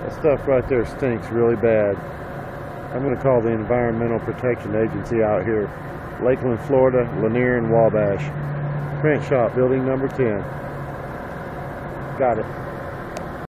That stuff right there stinks really bad. I'm going to call the Environmental Protection Agency out here. Lakeland, Florida, Lanier and Wabash. Print shop, building number 10. Got it.